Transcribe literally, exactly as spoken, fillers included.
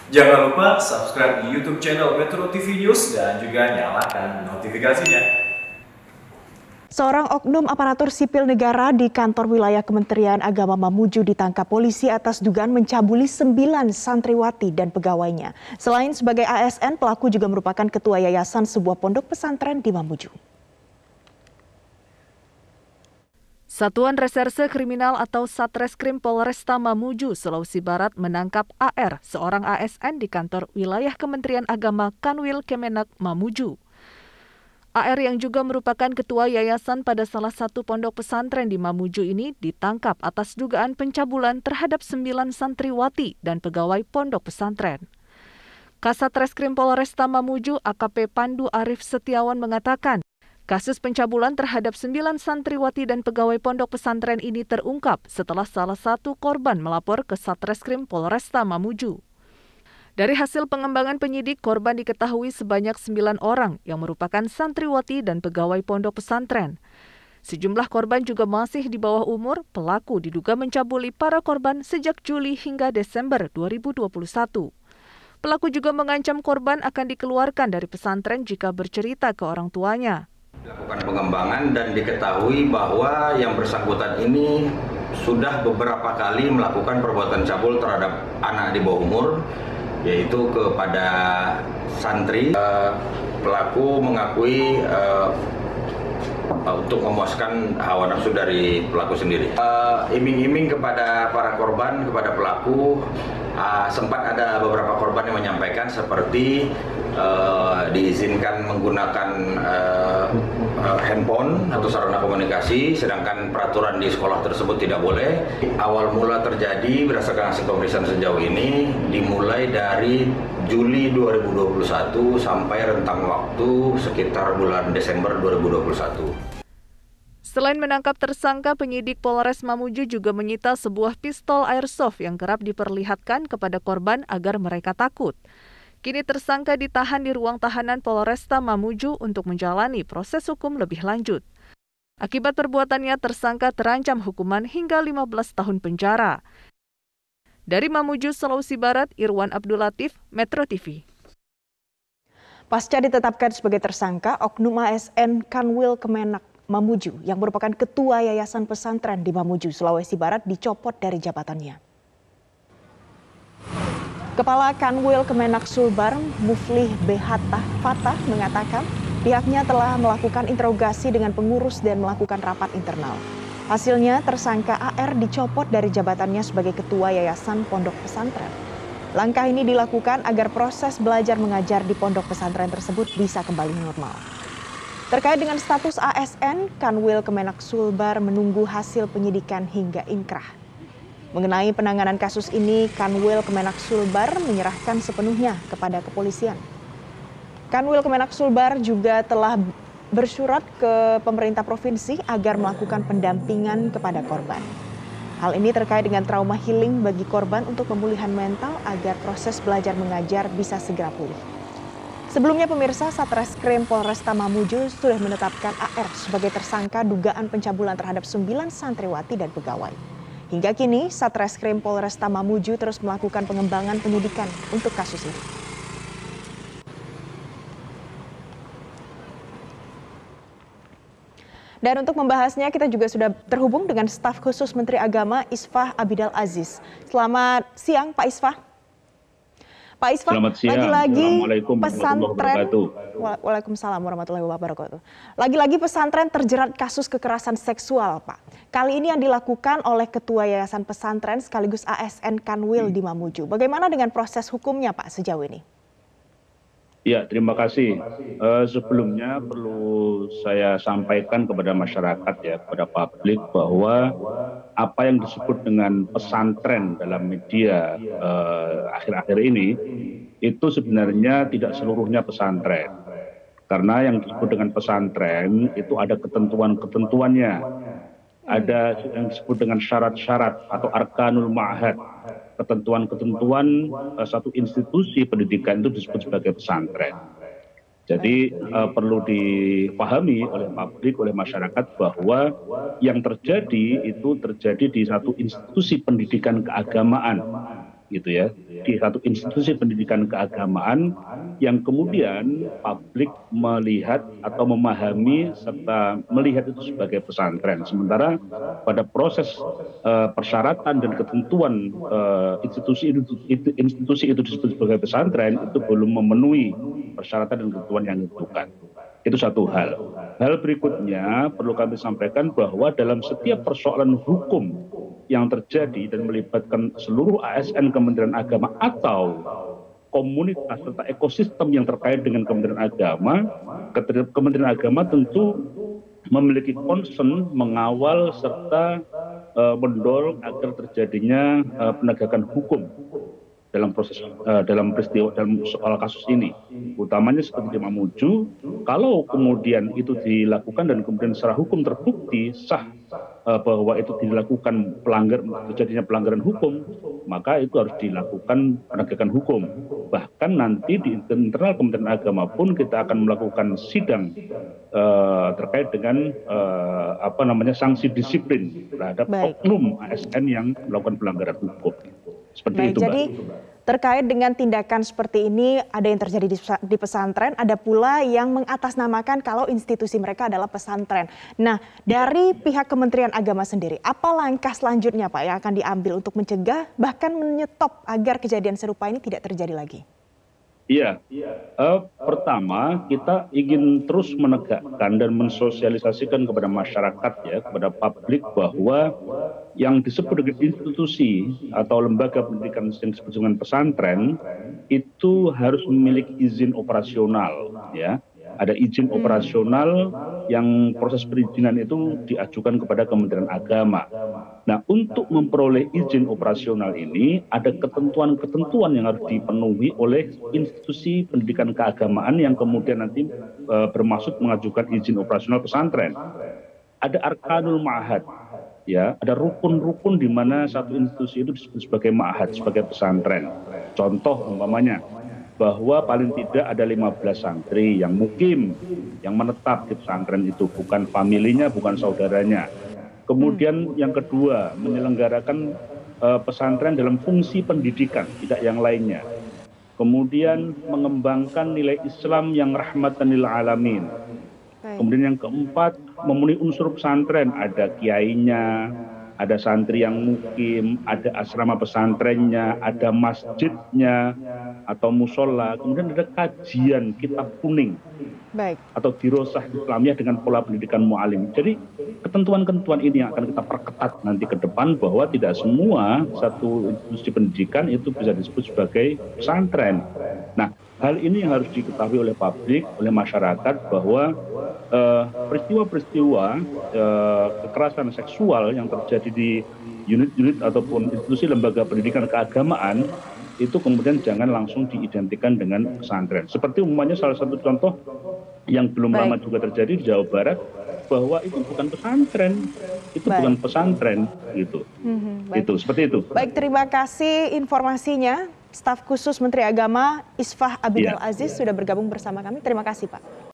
Jangan lupa subscribe di YouTube channel Metro T V News dan juga nyalakan notifikasinya. Seorang oknum aparatur sipil negara di kantor wilayah Kementerian Agama Mamuju ditangkap polisi atas dugaan mencabuli sembilan santriwati dan pegawainya. Selain sebagai A S N, pelaku juga merupakan ketua yayasan sebuah pondok pesantren di Mamuju. Satuan Reserse Kriminal atau Satreskrim Polresta Mamuju, Sulawesi Barat menangkap A R, seorang A S N di kantor wilayah Kementerian Agama Kanwil Kemenak Mamuju. A R yang juga merupakan ketua yayasan pada salah satu pondok pesantren di Mamuju ini ditangkap atas dugaan pencabulan terhadap sembilan santriwati dan pegawai pondok pesantren. Kasat Reskrim Polresta Mamuju A K P Pandu Arif Setiawan mengatakan, kasus pencabulan terhadap sembilan santriwati dan pegawai pondok pesantren ini terungkap setelah salah satu korban melapor ke Satreskrim Polresta Mamuju. Dari hasil pengembangan penyidik, korban diketahui sebanyak sembilan orang yang merupakan santriwati dan pegawai pondok pesantren. Sejumlah korban juga masih di bawah umur. Pelaku diduga mencabuli para korban sejak Juli hingga Desember dua ribu dua puluh satu. Pelaku juga mengancam korban akan dikeluarkan dari pesantren jika bercerita ke orang tuanya. Dilakukan pengembangan dan diketahui bahwa yang bersangkutan ini sudah beberapa kali melakukan perbuatan cabul terhadap anak di bawah umur, yaitu kepada santri. Pelaku mengakui uh, untuk memuaskan hawa nafsu dari pelaku sendiri. Iming-iming uh, kepada para korban, kepada pelaku, uh, sempat ada beberapa korban yang menyampaikan seperti uh, diizinkan menggunakan uh, uh, handphone atau sarana komunikasi, sedangkan peraturan di sekolah tersebut tidak boleh. Awal mula terjadi berdasarkan hasil pemeriksaan sejauh ini dimulai dari Juli dua ribu dua puluh satu sampai rentang waktu sekitar bulan Desember dua ribu dua puluh satu. Selain menangkap tersangka, penyidik Polres Mamuju juga menyita sebuah pistol airsoft yang kerap diperlihatkan kepada korban agar mereka takut. Kini tersangka ditahan di ruang tahanan Polresta Mamuju untuk menjalani proses hukum lebih lanjut. Akibat perbuatannya, tersangka terancam hukuman hingga lima belas tahun penjara. Dari Mamuju, Sulawesi Barat, Irwan Abdul Latif, Metro T V. Pasca ditetapkan sebagai tersangka, oknum A S N Kanwil Kemenak Mamuju yang merupakan ketua yayasan pesantren di Mamuju, Sulawesi Barat dicopot dari jabatannya. Kepala Kanwil Kemenak Sulbar, Muflih B. Hatta Fatah mengatakan pihaknya telah melakukan interogasi dengan pengurus dan melakukan rapat internal. Hasilnya, tersangka A R dicopot dari jabatannya sebagai ketua yayasan pondok pesantren. Langkah ini dilakukan agar proses belajar mengajar di pondok pesantren tersebut bisa kembali normal. Terkait dengan status A S N, Kanwil Kemenak Sulbar menunggu hasil penyidikan hingga inkrah. Mengenai penanganan kasus ini, Kanwil Kemenak Sulbar menyerahkan sepenuhnya kepada kepolisian. Kanwil Kemenak Sulbar juga telah bersurat ke pemerintah provinsi agar melakukan pendampingan kepada korban. Hal ini terkait dengan trauma healing bagi korban untuk pemulihan mental agar proses belajar mengajar bisa segera pulih. Sebelumnya pemirsa, Satreskrim Polresta Mamuju sudah menetapkan A R sebagai tersangka dugaan pencabulan terhadap sembilan santriwati dan pegawai. Hingga kini, Satreskrim Polresta Mamuju terus melakukan pengembangan penyidikan untuk kasus ini. Dan untuk membahasnya kita juga sudah terhubung dengan staf khusus Menteri Agama Isfah Abidal Aziz. Selamat siang Pak Isfah. Pak Isfah, lagi-lagi pesantren. Waalaikumsalam warahmatullahi wabarakatuh. Lagi-lagi pesantren terjerat kasus kekerasan seksual, Pak. Kali ini yang dilakukan oleh Ketua Yayasan Pesantren sekaligus A S N Kanwil di Mamuju. Bagaimana dengan proses hukumnya, Pak, sejauh ini? Ya, terima kasih. Uh, sebelumnya perlu saya sampaikan kepada masyarakat ya, kepada publik bahwa apa yang disebut dengan pesantren dalam media akhir-akhir uh, ini itu sebenarnya tidak seluruhnya pesantren. Karena yang disebut dengan pesantren itu ada ketentuan-ketentuannya. Ada yang disebut dengan syarat-syarat atau arkanul ma'had. Ketentuan-ketentuan uh, satu institusi pendidikan itu disebut sebagai pesantren. Jadi uh, perlu dipahami oleh publik, oleh masyarakat bahwa yang terjadi itu terjadi di satu institusi pendidikan keagamaan gitu ya, di satu institusi pendidikan keagamaan yang kemudian publik melihat atau memahami serta melihat itu sebagai pesantren. Sementara pada proses uh, persyaratan dan ketentuan uh, institusi itu, itu, institusi itu disebut sebagai pesantren itu belum memenuhi persyaratan dan ketentuan yang ditentukan. Itu satu hal. Hal berikutnya perlu kami sampaikan bahwa dalam setiap persoalan hukum yang terjadi dan melibatkan seluruh A S N Kementerian Agama atau komunitas serta ekosistem yang terkait dengan Kementerian Agama, Kementerian Agama tentu memiliki concern mengawal serta uh, mendorong agar terjadinya uh, penegakan hukum dalam proses uh, dalam peristiwa dalam soal kasus ini, utamanya seperti di Mamuju. Kalau kemudian itu dilakukan dan kemudian secara hukum terbukti sah uh, bahwa itu dilakukan pelanggar terjadinya pelanggaran hukum, maka itu harus dilakukan penegakan hukum. Bahkan nanti di internal Kementerian Agama pun kita akan melakukan sidang uh, terkait dengan uh, apa namanya sanksi disiplin terhadap Baik. oknum A S N yang melakukan pelanggaran hukum. Seperti Baik, itu, jadi Mbak. terkait dengan tindakan seperti ini, ada yang terjadi di, di pesantren, ada pula yang mengatasnamakan kalau institusi mereka adalah pesantren. Nah, dari pihak Kementerian Agama sendiri, apa langkah selanjutnya Pak yang akan diambil untuk mencegah bahkan menyetop agar kejadian serupa ini tidak terjadi lagi? Iya, uh, pertama kita ingin terus menegakkan dan mensosialisasikan kepada masyarakat ya, kepada publik bahwa yang disebut dengan institusi atau lembaga pendidikan yang disebut dengan pesantren itu harus memiliki izin operasional ya. Ada izin operasional yang proses perizinan itu diajukan kepada Kementerian Agama. Nah, untuk memperoleh izin operasional ini ada ketentuan-ketentuan yang harus dipenuhi oleh institusi pendidikan keagamaan yang kemudian nanti e, bermaksud mengajukan izin operasional pesantren. Ada arkanul ma'had, ya, ada rukun-rukun di mana satu institusi itu disebut sebagai ma'had, sebagai pesantren. Contoh umpamanya bahwa paling tidak ada lima belas santri yang mukim, yang menetap di pesantren itu, bukan familinya, bukan saudaranya. Kemudian yang kedua, menyelenggarakan uh, pesantren dalam fungsi pendidikan, tidak yang lainnya. Kemudian mengembangkan nilai Islam yang rahmatan lil alamin. Kemudian yang keempat, memenuhi unsur pesantren, ada kiainya, ada santri yang mukim, ada asrama pesantrennya, ada masjidnya atau musola, kemudian ada kajian kitab kuning. Baik. Atau dirosah Islamiyah dengan pola pendidikan mu'alim. Jadi ketentuan-ketentuan ini yang akan kita perketat nanti ke depan bahwa tidak semua satu institusi pendidikan itu bisa disebut sebagai pesantren. Nah, hal ini yang harus diketahui oleh publik, oleh masyarakat bahwa peristiwa-peristiwa uh, uh, kekerasan seksual yang terjadi di unit-unit ataupun institusi lembaga pendidikan keagamaan itu kemudian jangan langsung diidentikan dengan pesantren. Seperti umumnya salah satu contoh yang belum Baik. lama juga terjadi di Jawa Barat bahwa itu bukan pesantren, itu Baik. bukan pesantren gitu. Mm-hmm. Itu seperti itu. Baik, terima kasih informasinya. Staf khusus Menteri Agama Isfah Abidal ya. Aziz sudah bergabung bersama kami. Terima kasih Pak.